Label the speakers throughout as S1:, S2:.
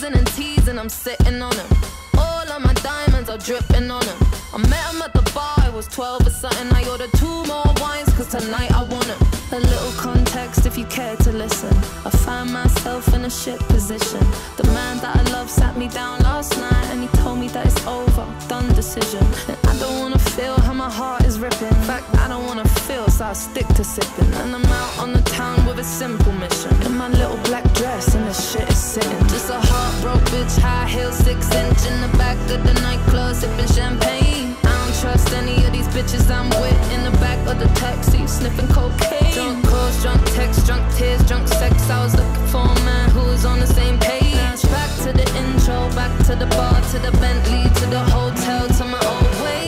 S1: sleazin and teasin, I'm sitting on him. All of my diamonds are dripping on him. I met him at the bar, I was 12 or something. I ordered 2 more wines, cause tonight I want him. A little context if you care to listen. I find myself in a shit position. The man that I love sat me down last night and he told me that it's over, done decision. And I don't wanna feel how my heart is ripping. In fact, I don't wanna feel, so I stick to sipping. And I'm out on the town with a simple mission. In my little black dress and the shit is sitting. Just a heartbroken bitch, high heel, 6-inch in the back of the nightclub, sipping champagne. I don't trust any of these bitches I'm with. In the back of the taxi, sniffing cocaine. Drunk calls, drunk texts, drunk tears, drunk sex. I was looking for a man who was on the same page. Back to the intro, back to the bar, to the Bentley, to the hotel, to my old way.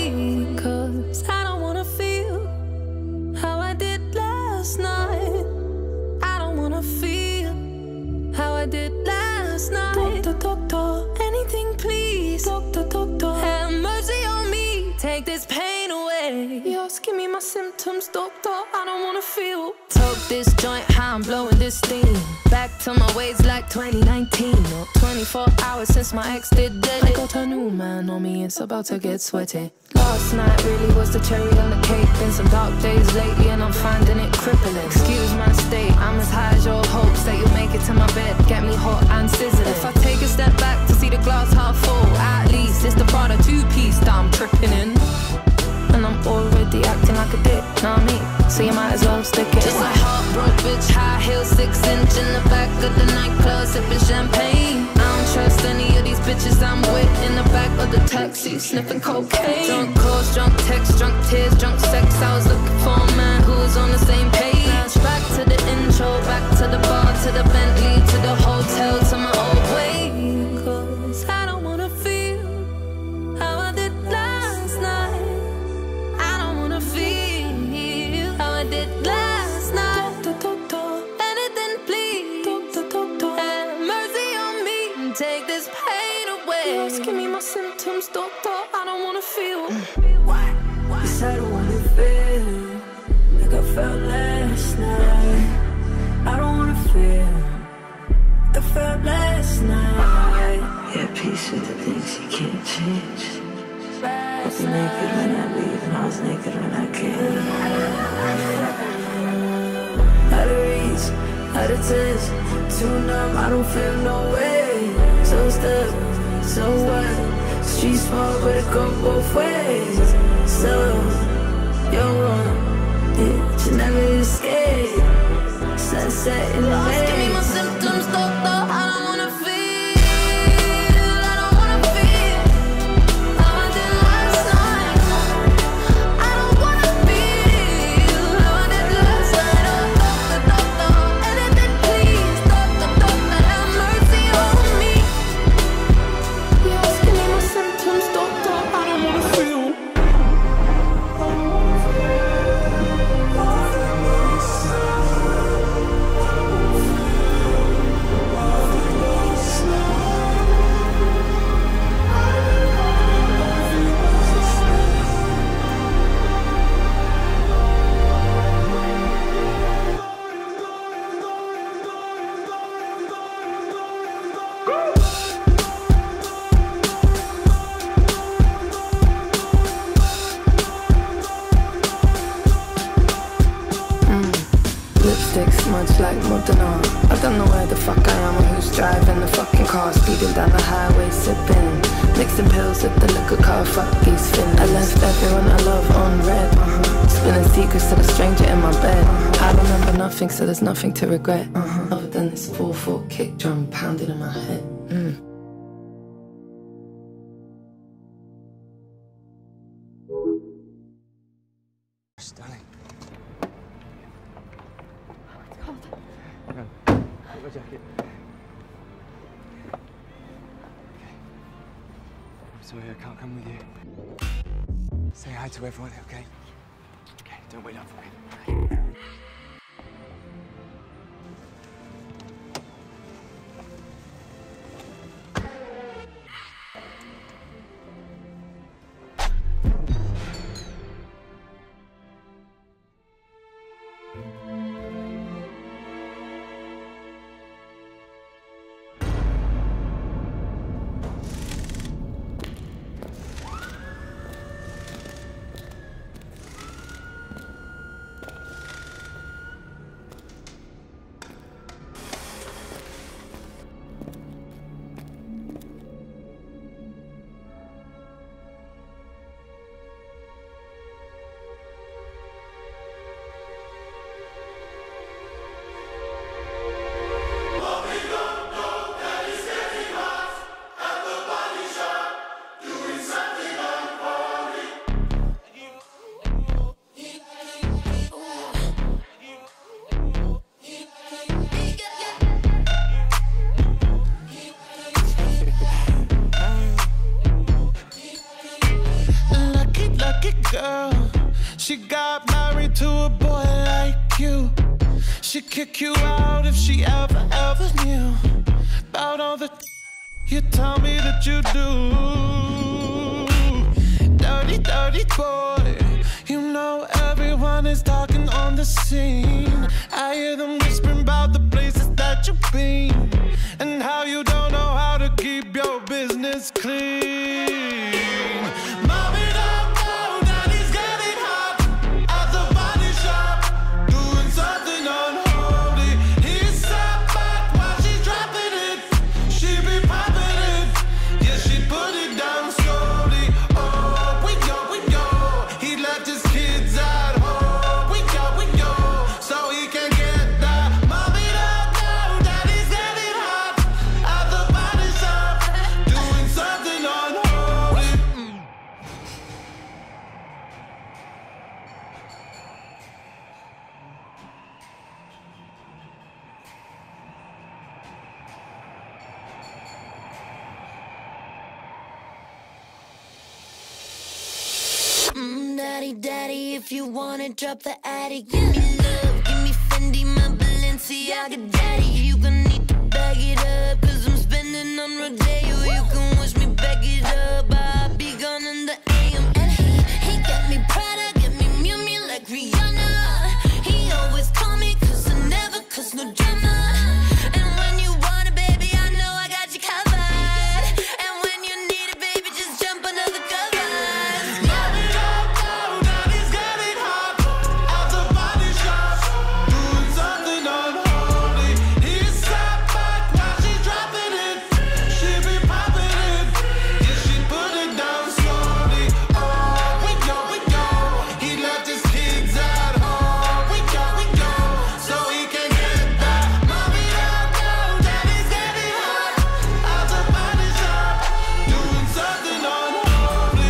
S1: Cause I don't wanna feel how I did last night. I don't wanna feel how I did last night. Doctor, anything please. Doctor, have mercy on me. Take this pain away. You're asking me my symptoms, doctor. I don't wanna feel. Toke this joint, how I'm blowing this steam. Back to my ways like 2019. Not 24 hours since my ex did dead. I got a new man on me, it's about to get sweaty. Last night really was the cherry on the cake. Been some dark days lately and I'm finding it crippling. Excuse my state, I'm as high as your hopes that you'll make it to my bed. Get me hot and sizzling. If I take a step back to see the glass half full, at least it's the Prada 2-piece that I'm tripping in. And I'm already acting like a dick, know what I mean? So you might as well stick it. Just a heartbroken bitch, high heel, 6-inch in the back of the nightclub, sipping champagne. I don't trust any of these bitches I'm with. In the back of the taxi, sniffing cocaine. Drunk calls, drunk texts, drunk tears, drunk sex. I was looking for a man who was on the same page. Back to the intro, back to the bar, to the Bentley, to the hotel, to my old way. Cause I don't wanna feel how I did last night. I don't wanna feel how I did last night. Doctor, anything please. Doctor, have mercy on me. Take this pain away. You're asking me my symptoms, doctor. I don't wanna feel.
S2: Yes, I don't wanna feel like I felt last night. I don't wanna feel like I felt last night. Yeah, peace with the things you can't change. I'll be naked when I leave and I was naked when I came. Out of reach, out of touch, too numb, I don't feel no way. So stuck, so what? Street small but it go both ways. So, you're wrong, yeah, you never escape. Sunset in the May.
S1: Give me my symptoms, doctor. I don't wanna feel. I don't wanna feel how I did last night. I don't wanna feel how I did last night. Oh, doctor, anything please. Doctor, have mercy on me. You're asking me my symptoms, doctor. I don't wanna feel.
S2: Lipstick smudged like Modena. I don't know where the fuck I am or who's driving the fucking car. Speeding down the highway, sipping, mixing pills with the liquor car. Fuck these fins. I left everyone I love on red. Spilling secrets to the stranger in my bed. I remember nothing, so there's nothing to regret. Other than this 4/4 kick drum pounding in my head.
S3: Stunning. Your jacket. Okay. I'm sorry I can't come with you. Say hi to everyone, okay? Okay, don't wait up for me.
S4: got married to a boy like you, she'd kick you out if she ever knew about all the you tell me that you do. Dirty, dirty boy, you know everyone is talking on the scene. I hear them whispering about the places that you've been and how you don't know how to keep your business clean. Mommy don't know that he's getting hot at the body shop, doing something unholy. He's sat back while she's dropping it. She be popping it, yeah, she put it down slowly. Oh, we go, he left his kids at home. We go, so he can get that. Mommy don't know that he's getting hot at the body shop, doing something unholy.
S5: Daddy, daddy, if you wanna drop the attic, give me love, give me Fendi, my Balenciaga, daddy. You gon' need to bag it up, cause I'm spending on Rodeo. You can wish me back it up, I'll be gone in the AM. And he got me Prada, get me Miu Miu like Rihanna. He always call me cause I never cause no drama. And when you want it, baby, I know I got you covered. And when you need it, baby, just jump under the covers.
S4: Mommy don't know that he's getting hot at the body shop, doing something unholy. He's sat back while she's dropping it. She be popping it, yeah, she put it down slowly. Oh, we go, he left his kids at home. We go, so he can get that. Mommy don't know that he's getting hot at the body shop, doing something unholy.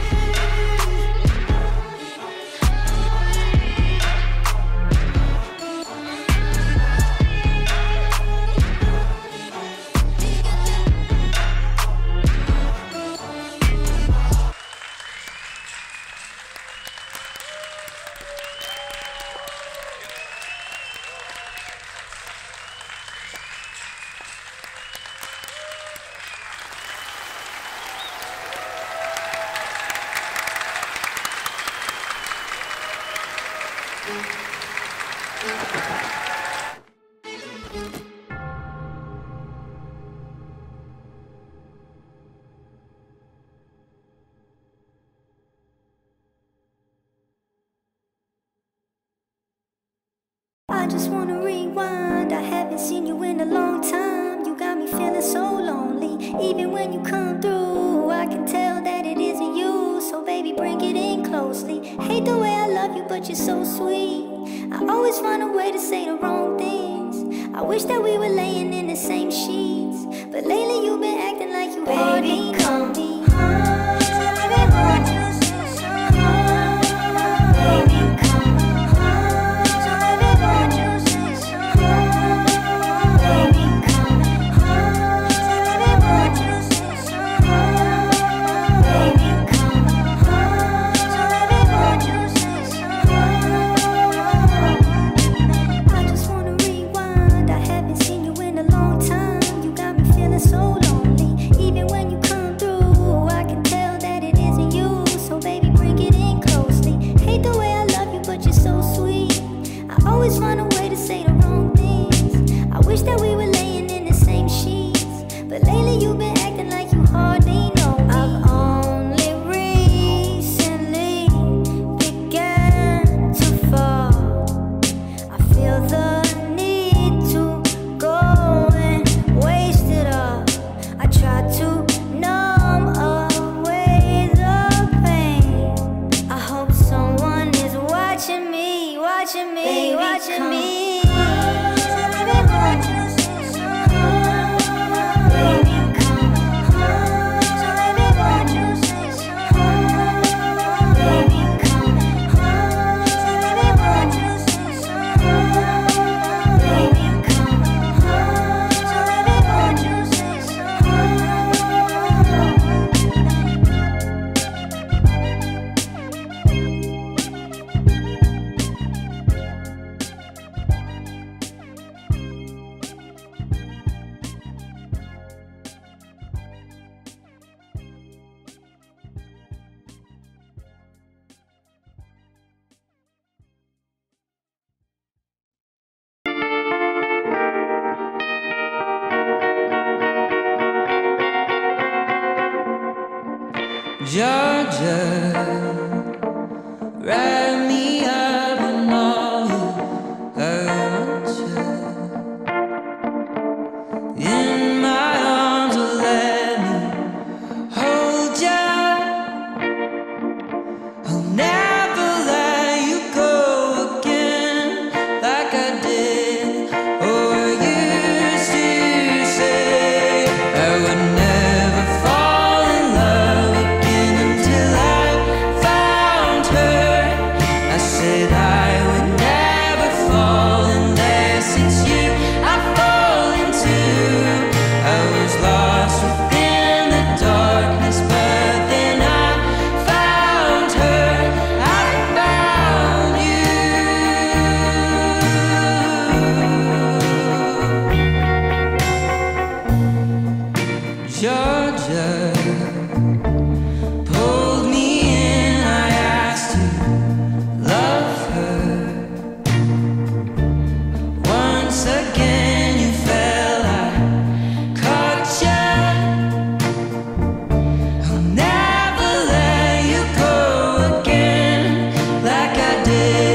S6: I just wanna rewind. I haven't seen you in a long time. You got me feeling so lonely. Even when you come through, I can tell that it isn't you. So baby, bring it in closely. Hate the way I love you, but you're so sweet. I always find a way to say the wrong things. I wish that we were laying in the same sheets, but lately you've been acting like you hardly know me.
S7: said I would never fall unless it's you I fall into. I was lost within the darkness, but then I found her. I found you. Georgia pulled me in, I asked to love her. Once again you fell, I caught ya. I'll never let you go again like I did